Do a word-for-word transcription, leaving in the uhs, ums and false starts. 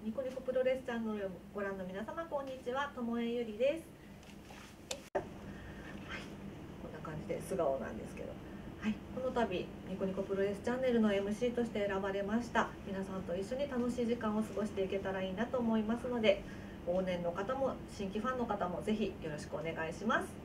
ニコニコプロレスチャンネルをご覧の皆様、こんにちは。ともえゆりです。はい、こんな感じで素顔なんですけど、はい、この度ニコニコプロレスチャンネルの エムシー として選ばれました。皆さんと一緒に楽しい時間を過ごしていけたらいいなと思いますので、往年の方も新規ファンの方もぜひよろしくお願いします。